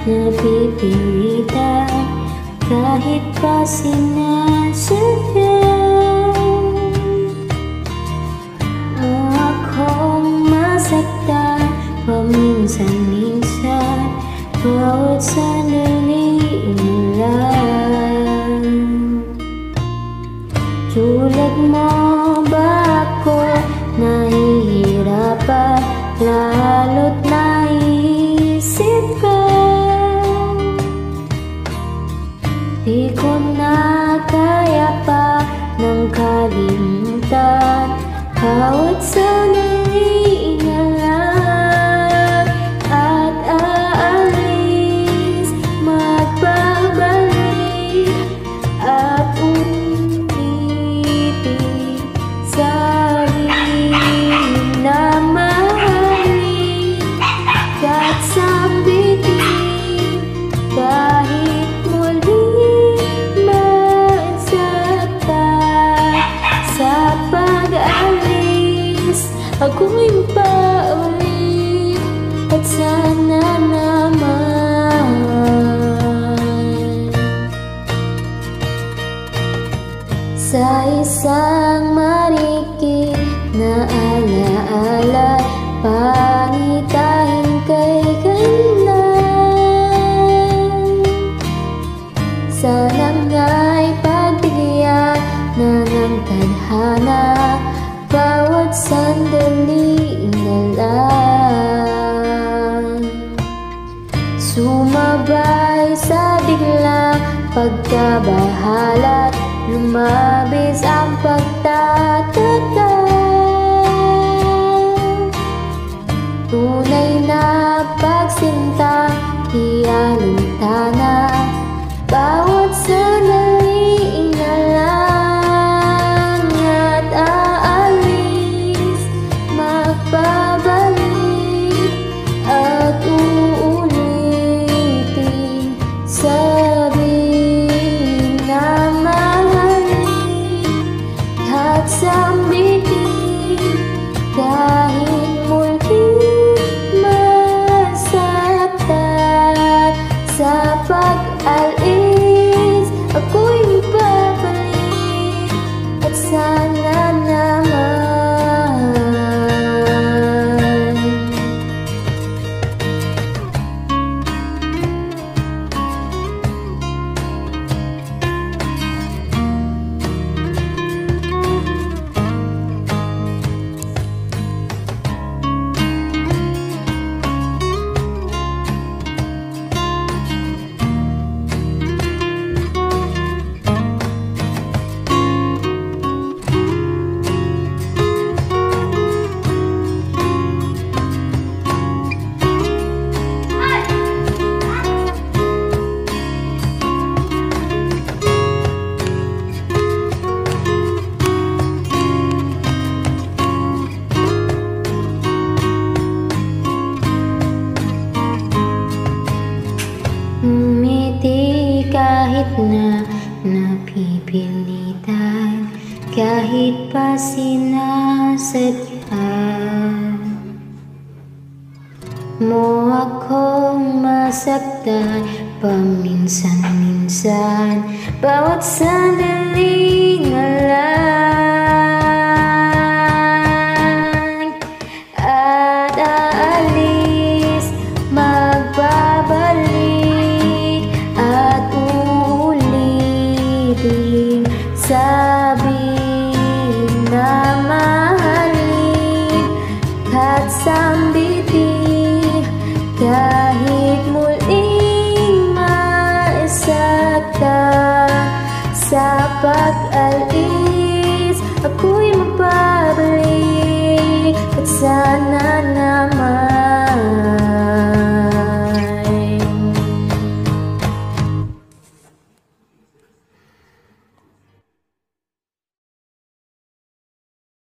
napipilitan kahit pa sinasadyan mo akong masaktan paminsan-minsan bawat sandali lang. Tulad mo ba ako nahihirapan, lalo't naisip ka? Di ko na kaya pa ng kalimutan bawat sandali na lang. At aalis, magbabalik at ulitin, sabihin na mahalin at sambitin kahit muli masaktan. Sa pag-alis, ako'y paulit at sana naman sa isang marikit na alaala pangitahin kay ganda. Sana nga'y pagbigyan na ng tadhana bawat sandali na lang. Sumabay sa biglang pagkabahala, lumabis ang pagtataka. Tunay na pagsinta, di alintana bawat sandali na lang. At aalis, magbabalik at uulitin, sabihin na mahalin at sambitin kahit muli masaktan. Sa pag-alis, ako'y babalik at sana naman umiti kahit na napipilitan, kahit pa sinasadya mo akong masaktan paminsan-minsan bawat sandali na lang. At aalis, magbabalik at uulitin, sabihin na mahalin at sambitin kahit muling maisaktan. Sa pag-alis, ako'y magbabalik at sana